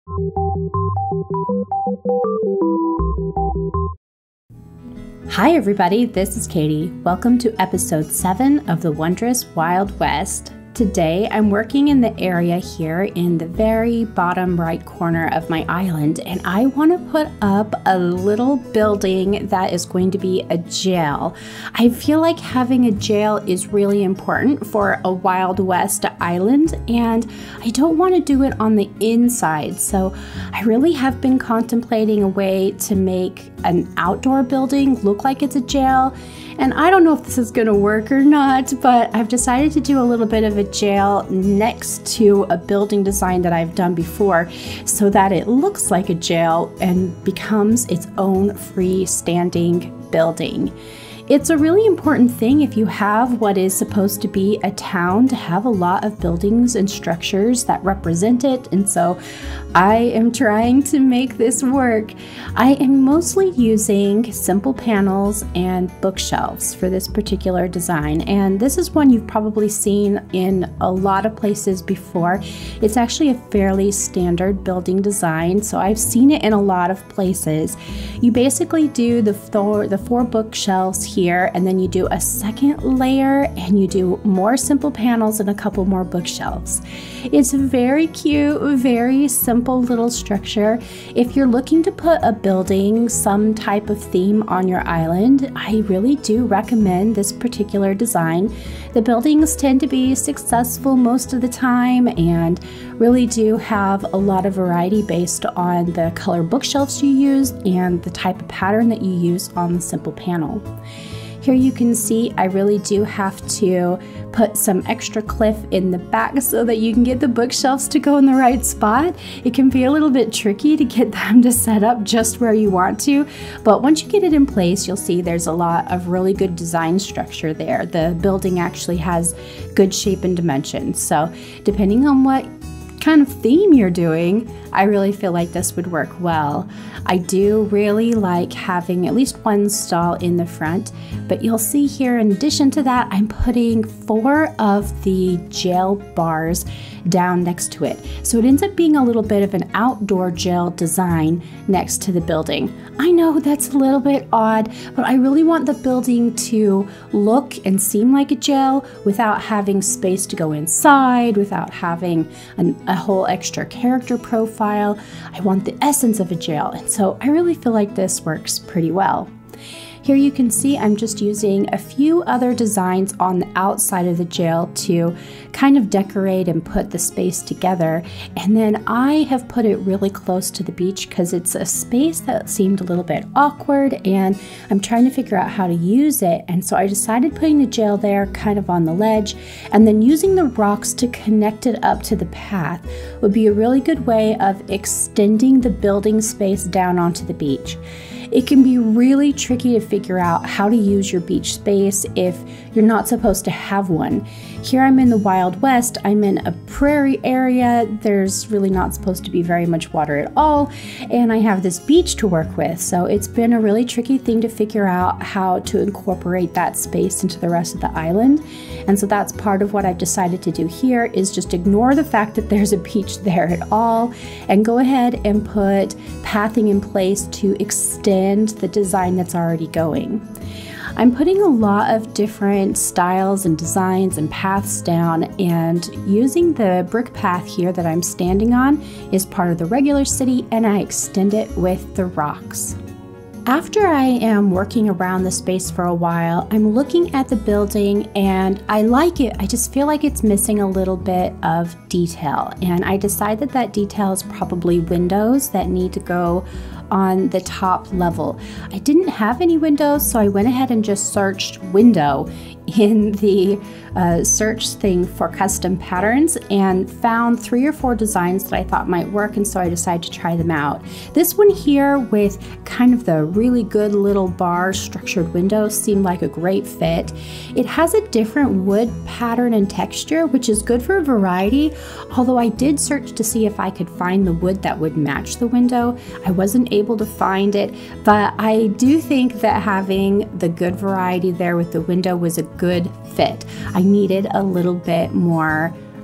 Hi everybody, this is Katie. Welcome to episode 7 of the Wondrous Wild West. Today I'm working in the area here in the very bottom right corner of my island, and I want to put up a little building that is going to be a jail. I feel like having a jail is really important for a Wild West island, and I don't want to do it on the inside, so I really have been contemplating a way to make an outdoor building look like it's a jail. And I don't know if this is going to work or not, but I've decided to do a little bit of a jail next to a building design that I've done before so that it looks like a jail and becomes its own freestanding building. It's a really important thing if you have what is supposed to be a town to have a lot of buildings and structures that represent it, and so I am trying to make this work. I am mostly using simple panels and bookshelves for this particular design, and this is one you've probably seen in a lot of places before. It's actually a fairly standard building design, so I've seen it in a lot of places. You basically do the four bookshelves here, and then you do a second layer and you do more simple panels and a couple more bookshelves. It's a very cute, very simple little structure. If you're looking to put a building, some type of theme on your island, I really do recommend this particular design. The buildings tend to be successful most of the time and really do have a lot of variety based on the color bookshelves you use and the type of pattern that you use on the simple panel. Here you can see I really do have to put some extra cliff in the back so that you can get the bookshelves to go in the right spot. It can be a little bit tricky to get them to set up just where you want to, but once you get it in place, you'll see there's a lot of really good design structure there. The building actually has good shape and dimensions, so depending on what kind of theme you're doing, I really feel like this would work well. I do really like having at least one stall in the front, but you'll see here in addition to that, I'm putting 4 of the jail bars down next to it. So it ends up being a little bit of an outdoor jail design next to the building. I know that's a little bit odd, but I really want the building to look and seem like a jail without having space to go inside, without having a whole extra character profile. I want the essence of a jail, and so I really feel like this works pretty well. Here you can see I'm just using a few other designs on the outside of the jail to kind of decorate and put the space together. And then I have put it really close to the beach because it's a space that seemed a little bit awkward and I'm trying to figure out how to use it. And so I decided putting the jail there kind of on the ledge and then using the rocks to connect it up to the path would be a really good way of extending the building space down onto the beach. It can be really tricky to figure out how to use your beach space if you're not supposed to have one. Here I'm in the Wild West, I'm in a prairie area, there's really not supposed to be very much water at all, and I have this beach to work with, so it's been a really tricky thing to figure out how to incorporate that space into the rest of the island. And so that's part of what I've decided to do here is just ignore the fact that there's a beach there at all and go ahead and put pathing in place to extend the design that's already going. I'm putting a lot of different styles and designs and paths down, and using the brick path here that I'm standing on is part of the regular city, and I extend it with the rocks. After I am working around the space for a while, I'm looking at the building and I like it. I just feel like it's missing a little bit of detail, and I decided that detail is probably windows that need to go on the top level. I didn't have any windows, so I went ahead and just searched window in the search thing for custom patterns and found 3 or 4 designs that I thought might work, and so I decided to try them out. This one here with kind of the really good little bar structured window seemed like a great fit. It has a different wood pattern and texture, which is good for variety, although I did search to see if I could find the wood that would match the window. I wasn't able to find it, but I do think that having the good variety there with the window was a good fit. I needed a little bit more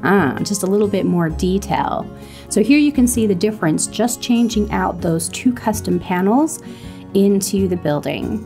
just a little bit more detail. So here you can see the difference, just changing out those 2 custom panels into the building.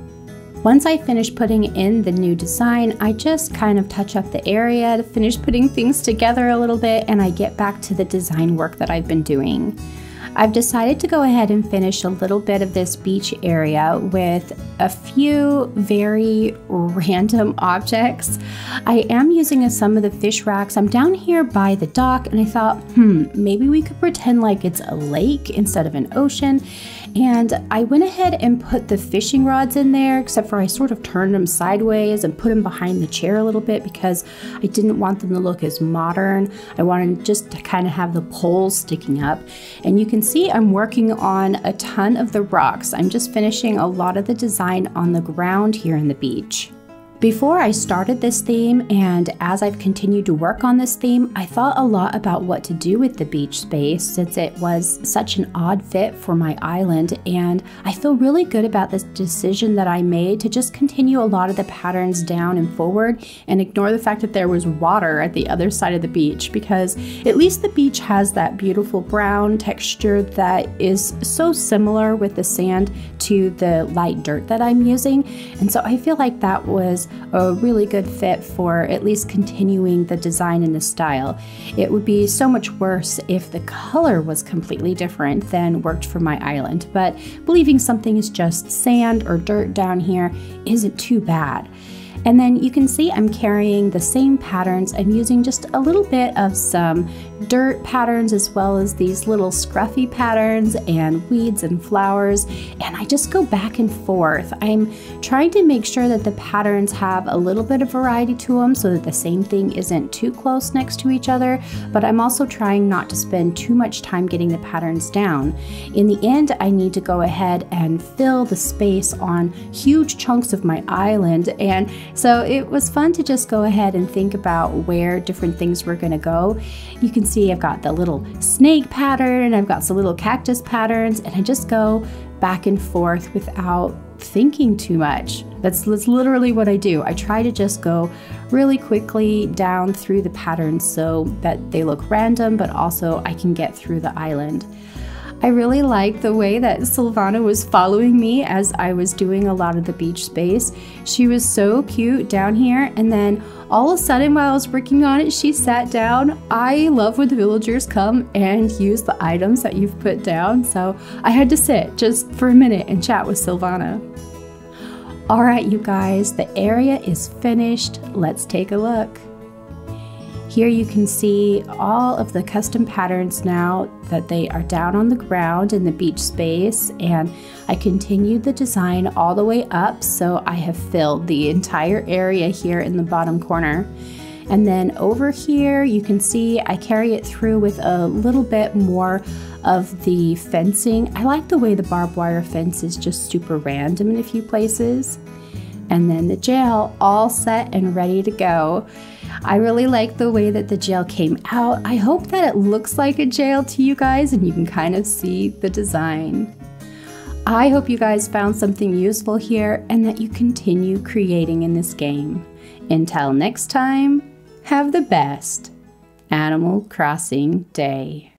Once I finish putting in the new design, I just kind of touch up the area to finish putting things together a little bit, and I get back to the design work that I've been doing. I've decided to go ahead and finish a little bit of this beach area with a few very random objects. I am using some of the fish racks. I'm down here by the dock, and I thought, maybe we could pretend like it's a lake instead of an ocean. And I went ahead and put the fishing rods in there, except for I sort of turned them sideways and put them behind the chair a little bit because I didn't want them to look as modern. I wanted just to kind of have the poles sticking up. And you can see I'm working on a ton of the rocks. I'm just finishing a lot of the design on the ground here in the beach. Before I started this theme, and as I've continued to work on this theme, I thought a lot about what to do with the beach space since it was such an odd fit for my island, and I feel really good about this decision that I made to just continue a lot of the patterns down and forward and ignore the fact that there was water at the other side of the beach, because at least the beach has that beautiful brown texture that is so similar with the sand to the light dirt that I'm using, and so I feel like that was a really good fit for at least continuing the design and the style. It would be so much worse if the color was completely different than worked for my island, but believing something is just sand or dirt down here isn't too bad. And then you can see I'm carrying the same patterns. I'm using just a little bit of some dirt patterns as well as these little scruffy patterns and weeds and flowers, and I just go back and forth. I'm trying to make sure that the patterns have a little bit of variety to them so that the same thing isn't too close next to each other, but I'm also trying not to spend too much time getting the patterns down. In the end, I need to go ahead and fill the space on huge chunks of my island, and so it was fun to just go ahead and think about where different things were going to go. You can see I've got the little snake pattern and I've got some little cactus patterns, and I just go back and forth without thinking too much. That's literally what I do. I try to just go really quickly down through the patterns so that they look random, but also I can get through the island. I really like the way that Silvana was following me as I was doing a lot of the beach space. She was so cute down here, and then all of a sudden while I was working on it, she sat down. I love when the villagers come and use the items that you've put down, so I had to sit just for a minute and chat with Silvana. Alright you guys, the area is finished. Let's take a look. Here you can see all of the custom patterns now that they are down on the ground in the beach space, and I continued the design all the way up, so I have filled the entire area here in the bottom corner. And then over here you can see I carry it through with a little bit more of the fencing. I like the way the barbed wire fence is just super random in a few places. And then the jail all set and ready to go. I really like the way that the jail came out. I hope that it looks like a jail to you guys and you can kind of see the design. I hope you guys found something useful here and that you continue creating in this game. Until next time, have the best Animal Crossing day.